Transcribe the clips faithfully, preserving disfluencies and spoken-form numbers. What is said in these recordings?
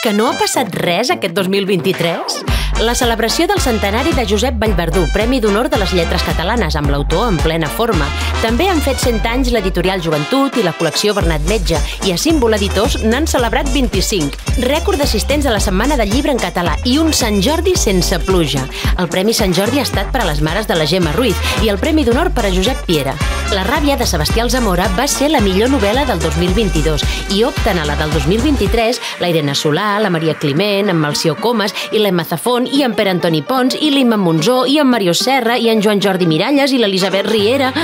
Que no ha passat res aquest dos mil vint-i-tres? La celebració del centenari de Josep Vallverdú, Premi d'Honor de les Lletres Catalanes, amb l'autor en plena forma. També han fet cent anys l'editorial Joventut i la col·lecció Bernat Metge, i a Símbol Editors n'han celebrat vint-i-cinc. Rècord d'assistents a la Setmana del Llibre en català i un Sant Jordi sense pluja. El Premi Sant Jordi ha estat per a les mares de la Gemma Ruiz i el Premi d'Honor per a Josep Piera. La ràbia de Sebastià Alzamora va ser la millor novel·la del dos mil vint-i-dos i opten a la del dos mil vint-i-tres la Irene Solà, la Maria Climent, en Melcior Comas i l'Emma Zafón i en Pere Antoni Pons i l'Imma Monzó i en Mario Serra i en Joan Jordi Miralles i l'Elisabet Riera.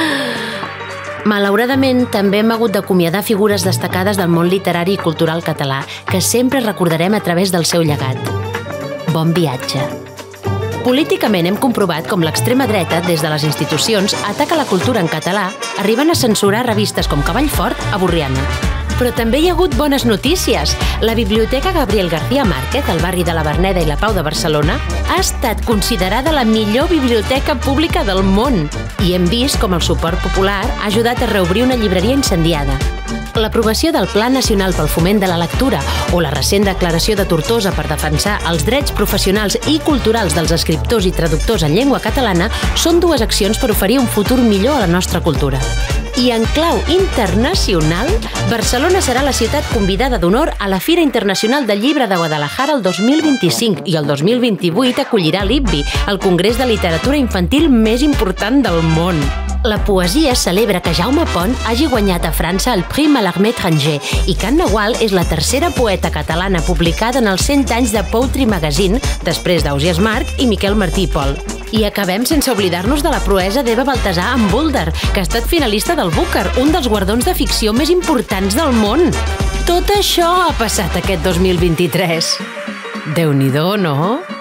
Malauradament, també hem hagut d'acomiadar figures destacades del món literari i cultural català, que sempre recordarem a través del seu llegat. Bon viatge. Políticament hem comprovat com l'extrema dreta, des de les institucions, ataca la cultura en català, arribant a censurar revistes com Cavall Fort a Borriana. Però també hi ha hagut bones notícies. La Biblioteca Gabriel García Márquez, al barri de la Verneda i la Pau de Barcelona, ha estat considerada la millor biblioteca pública del món. I hem vist com el suport popular ha ajudat a reobrir una llibreria incendiada. L'aprovació del Pla Nacional pel Foment de la Lectura o la recent declaració de Tortosa per defensar els drets professionals i culturals dels escriptors i traductors en llengua catalana són dues accions per oferir un futur millor a la nostra cultura. I en clau internacional, Barcelona serà la ciutat convidada d'honor a la Fira Internacional del Llibre de Guadalajara el dos mil vint-i-cinc i el dos mil vint-i-vuit acollirà l'I B B I, el congrés de literatura infantil més important del món. La poesia celebra que Jaume Pont hagi guanyat a França el Prix Mallarmé Étranger i que Anna Gual és la tercera poeta catalana publicada en els cent anys de Poetry Magazine, després d'Ausiàs March i Miquel Martí i Pol. I acabem sense oblidar-nos de la proesa d'Eva Baltasar amb Boulder, que ha estat finalista del Booker, un dels guardons de ficció més importants del món. Tot això ha passat aquest dos mil vint-i-tres. Déu-n'hi-do, no?